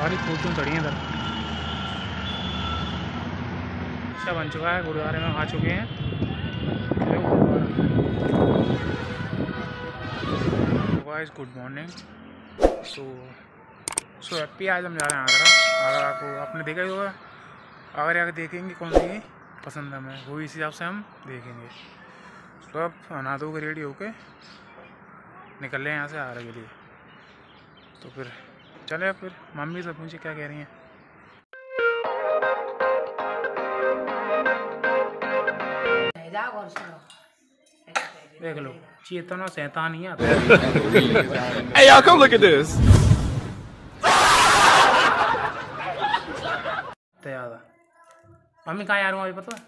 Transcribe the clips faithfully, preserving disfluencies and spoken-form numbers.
सारी फोटो चढ़ी हैं इधर। अच्छा बन चुका है, गुरुद्वारे में आ चुके हैं। Guys good morning. So so happy. आज हम जा रहे हैं आगरा। आगरा को आपने देखा ही होगा। आगरा आगे देखेंगे कौन सी पसंद है हमें, वो इस हिसाब से हम देखेंगे। तो अब नहा धो के रेडी होके निकल रहे हैं यहाँ से आगरा के लिए। तो फिर चले, फिर मम्मी से पूछे क्या कह रही हैं। देख लो चेतना शैतान ही आता है। Hey y'all, come look at this. तैयार मम्मी कहाँ आ रहा हूँ अभी पता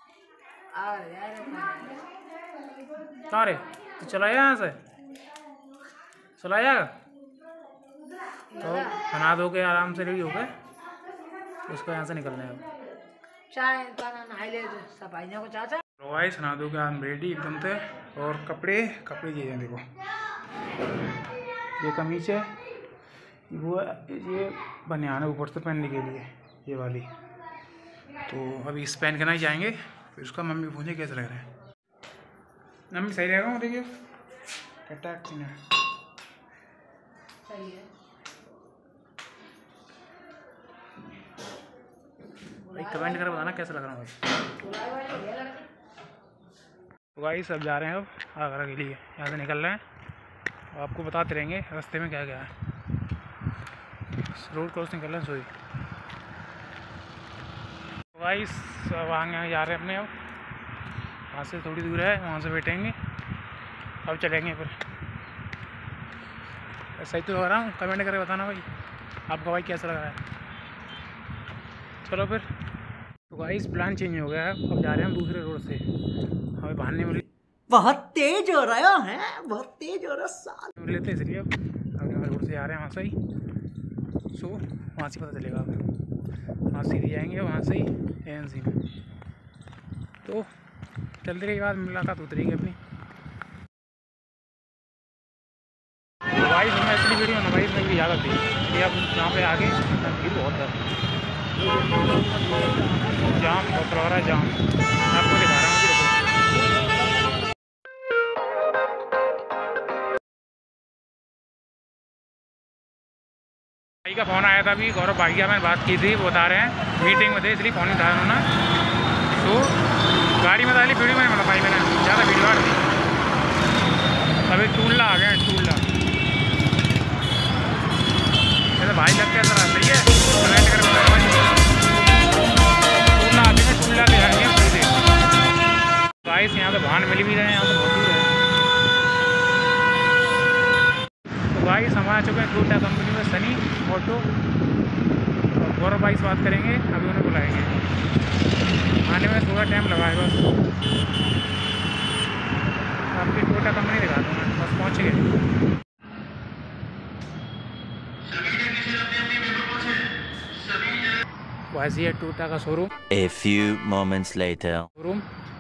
कहाँ रे? तो चला यहाँ से चला जाएगा। तो बना दो के आराम से रेडी हो गए, उसको यहाँ से निकलना है। तो गाइस नहा दो के हम रेडी एकदम से। और कपड़े कपड़े ये हैं देखो, ये कमीज है, वो ये बनियान है ऊपर से पहनने के लिए ये वाली। तो अभी इस पहन के नहीं जाएंगे, फिर उसका मम्मी पूछे कैसे लग रहे हैं। मम्मी सही रहेगा देखिए कटाक है सही है भाई। कमेंट कर बताना कैसा लग रहा है भाई। तो भाई सब जा रहे हैं अब आगरा के लिए, यहाँ से निकल रहे हैं। आपको बताते रहेंगे रास्ते में क्या क्या है। रोड क्रॉस निकल रहे हैं सोई। तो भाई सब आगे जा रहे हैं अपने। अब वहाँ से थोड़ी दूर है, वहाँ से बैठेंगे अब चलेंगे। फिर सही तो लग रहा हूँ, कमेंट करके बताना भाई आपका भाई कैसा लग रहा है। चलो फिर। तो गाइस प्लान चेंज हो गया है, अब जा रहे हैं हम दूसरे रोड से। हमें भागने मिली, बहुत तेज हो रहा है, बहुत तेज हो रहा साल मिल लेते इसलिए अब अगले रोड से आ रहे हैं वहाँ से ही। सो वहाँ से पता चलेगा, वहाँ सीधे जाएंगे वहाँ से ही एन सी में। तो चलते रही बात, मुलाकात होती रहेगी अपनी। तो भाई मैं इसलिए वीडियो ना भाई मेरी याद आती है कि अब यहाँ पे आगे भीड़ बहुत है, जाम बहुत लग रहा है जाम। मैं आपको दिखा रहा हूँ कि भाई का फ़ोन आया था अभी, गौरव भागिया मैंने बात की थी, वो बता रहे हैं मीटिंग में थे इसलिए फ़ोन उठाया उन्होंने। तो गाड़ी में डाली वीडियो में मतलब भाई मैंने ज़्यादा भीड़ भाड़ थी। अभी टूल्ला आ गए हैं, टूल्ला ऐसा भाई लगता है सर सही है। कमेंट कर टूल्ला आते हैं, टूल्ला ले जाएंगे सीधे। गाइस यहाँ पे वाहन मिल भी रहे हैं, यहाँ पे बहुत दूर है। तो गाइस हम आ चुके हैं टोयोटा कंपनी में, सनी ऑटो। और गौरव भाई से बात करेंगे, अभी उन्हें बुलाएंगे। आने में थोड़ा टाइम लगा है बस। आपकी टोयोटा कंपनी दिखा दूँ मैं, बस पहुँच गए। वैसे है टोयोटा का showroom. A few moments later. Showroom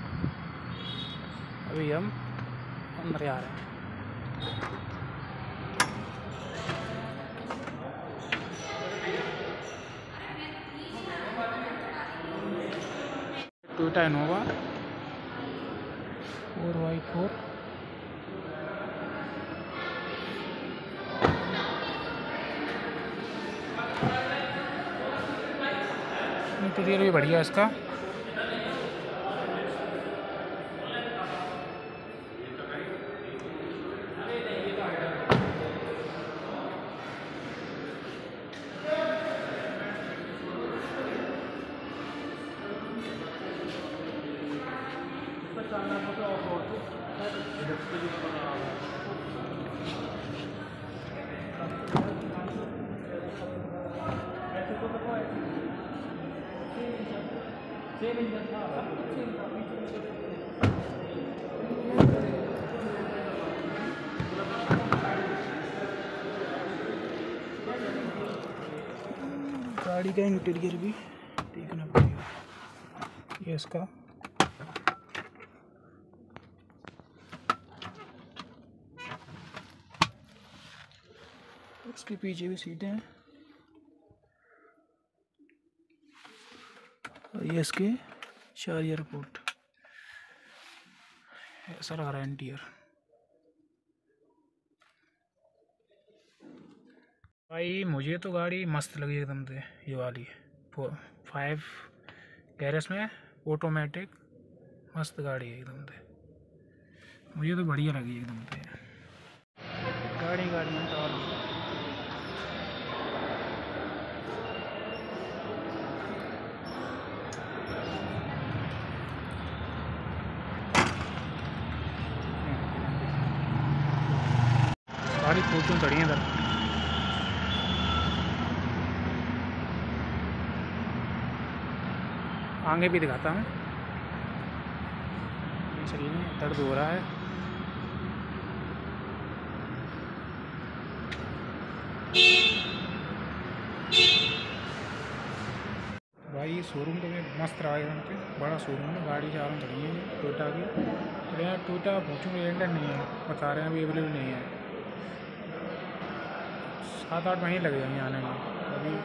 अभी हम अंदर आ रहे हैं। Toyota Innova four by four. Interior भी बढ़िया इसका। गाड़ी का इंटीरियर भी देखना पड़ेगा। ये इसका इसके पीछे भी सीटें हैं। और ये इसके चार ईयर पोर्ट, ऐसा लग रहा है इंटीरियर। भाई मुझे तो गाड़ी मस्त लगी एकदम से, ये वाली फाइव गैरेज में ऑटोमेटिक, मस्त गाड़ी है एकदम से, मुझे तो बढ़िया लगी एकदम से। गाड़ी गाड़ी में सारी फॉर्चून खड़ी हैं इधर। आगे भी दिखाता हूँ, शरीर में दर्द हो रहा है। भाई शोरूम तो मस्त रहा है, पे बड़ा शोरूम है, गाड़ी चारों खड़ी है टोयोटा की। तो यहाँ टोयोटा फॉर्च्यून रेंडर नहीं है, बता रहे हैं अभी अवेलेबल नहीं है, सात आठ महीने लग जाएंगे आने में। अभी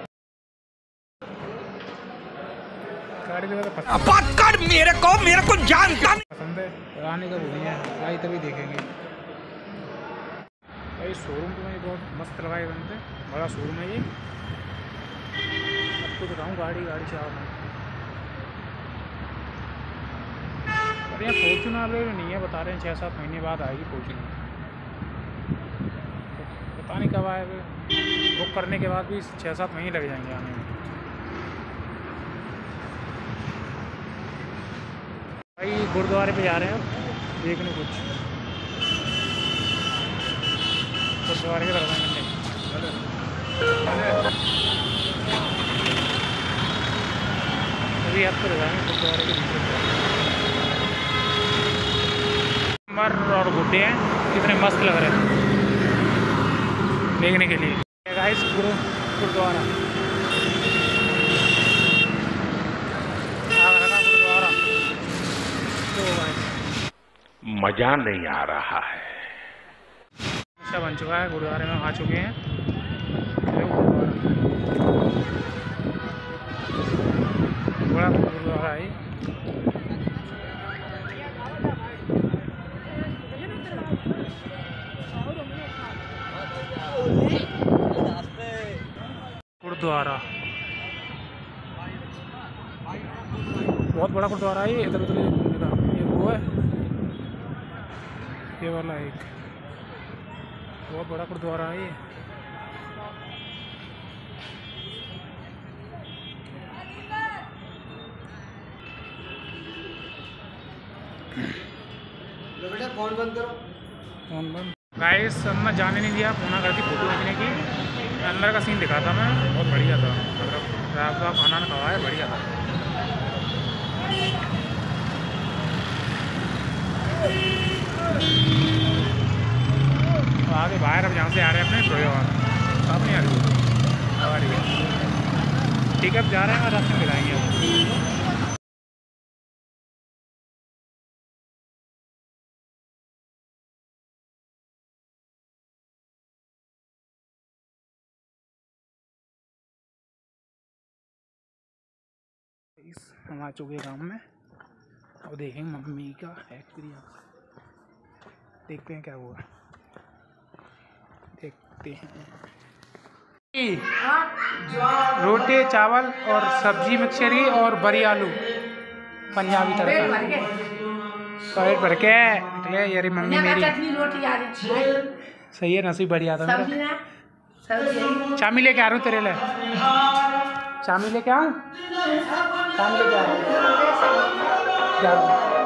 गाड़ी तो बात कर मेरे को मेरे को जानता नहीं पसंद है, आने का वो नहीं है, गाड़ी तभी देखेंगे। भाई शोरूम तो मुझे बहुत मस्त लगा है, बनते बड़ा शोरूम है ये। आपको दिखाऊँ गाड़ी गाड़ी से आओ, अरे यहाँ फॉर्च्यूनर नहीं है, बता रहे हैं छः सात महीने बाद आएगी फॉर्च्यूनर। पता नहीं कब आए, बुक करने के बाद भी छः सात महीने लग जाएंगे आने में। भाई गुरुद्वारे पे जा रहे हैं अब देखने, कुछ गुरुद्वारे के दर्शन करने। अभी आपको दिखाएंगे गुरुद्वारे के भीतर मर और गुड्डे हैं, कितने मस्त लग रहे हैं देखने के लिए। गाइस गुरु गुरुद्वारा गुरुद्वारा मजा नहीं आ रहा है। अच्छा बन चुका है, गुरुद्वारे में आ चुके हैं। बड़ा गुरुद्वारा है। गुरुद्वारा बहुत बड़ा गुरुद्वारा है, इधर उधर ये वो है, ये वाला एक बहुत बड़ा गुरुद्वारा है ये। बेटा फोन बंद करो, फोन बंद। गाइस सब मैं जाने नहीं दिया, फोना करती फोटो खींचने की। अंदर का सीन दिखाता मैं, बहुत बढ़िया था, मतलब रात का खाना ना खवाया, बढ़िया था। तो आगे बाहर अब जहाँ से आ रहे हैं अपने टोयोटा, साफ नहीं आ रही आ रही है, ठीक है अब जा रहे हैं, रास्ते में दिखाएंगे अब। इस हम आ चुके गाँव में, अब देखेंगे मम्मी का एक्सपीरियंस, देखते हैं क्या हुआ, देखते हैं। रोटी चावल और सब्जी मिक्सरी और बड़ी आलू पंजाबी तड़का, पेट भर के निकले। यारी मम्मी मेरी सही है, नसीब बढ़िया था मेरा। चामी लेके आ रहा हूँ तेरे लिए, चामी लेके आऊँ, चामी लेके आ रहा हूँ।